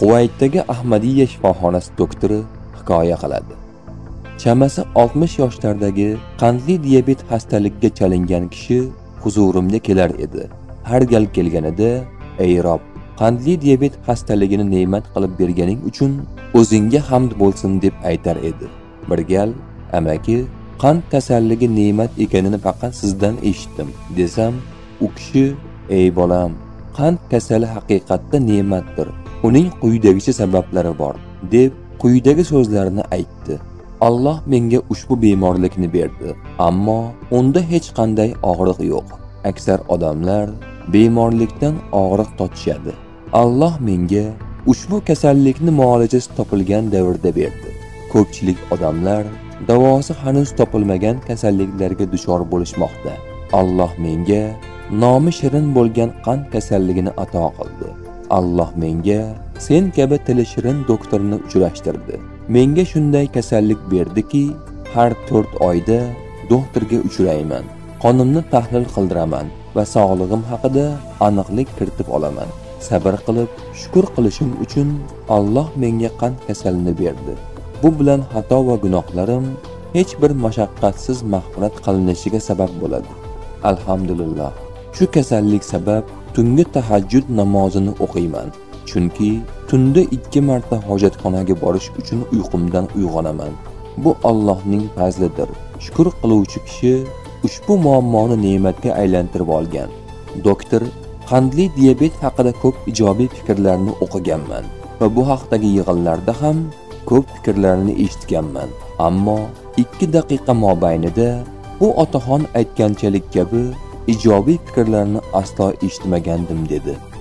Kuvaytdagi Ahmadiyya shifoxonasi doktori hikoya qiladi. Chamasi 60 yoshlardagi qandli diabet xastaligiga chalingan kishi huzurimga kelar edi. Har gal kelganida, "Ey Rob, qandli diabet xastaligini ne'mat qilib berganing uchun o'zingga hamd bo'lsin" deb aytar edi. Bir gal, "Amaki, qand kasalligi ne'mat ekanini faqat sizdan eshitdim" desam, u kishi, "Ey bolam, qand kasali haqiqatda ne'matdir. Uning quyidagicha sabablari bor" deb quyidagi so'zlarni aytdi. Alloh menga ushbu bemorlikni berdi, ammo unda hech qanday og'riq yo'q. Aksar odamlar bemorlikdan og'riq totishadi. Alloh menga ushbu kasallikni muolajasi topilgan davrda berdi. Ko'pchilik odamlar davosi hanuz topilmagan kasalliklarga duchor bo'lishmoqda. Alloh menga nomi shirin bo'lgan qand kasalligini ato qildi. Alloh menga sen kabi tili shirin doktorni uchrashtirdi. Menga shunday kasallik berdiki, har 4 oyda doktorga uchrayman. Qonimni tahlil qildiraman va sog'lig'im haqida aniqlik kiritib olaman. Sabr qilib, shukr qilishim uchun Alloh menga qand kasalini berdi. Bu bilan xato va gunohlarim hech bir mashaqqatsiz mag'firat qilinishiga sabab bo'ladi. Alhamdulillah. Shu kasallik sabab tungi tahajjud namozini o'qiyman. Chunki tunda 2 marta hojatxonaga borish uchun uyqumdan uyg'onaman. Bu Allohning fazlidir. Shukr qiluvchi kishi ushbu muammoni ne'matga aylantirib olgan. Doktor, qandli diabet haqida ko'p ijobiy fikrlarni o'qiganman va bu haqdagi yig'inlarda ham ko'p fikrlarni eshitganman. Ammo 2 daqiqa mobaynida bu otaxon aytganchalik kabi ijobiy fikrlarni aslo eshitmagandim dedi.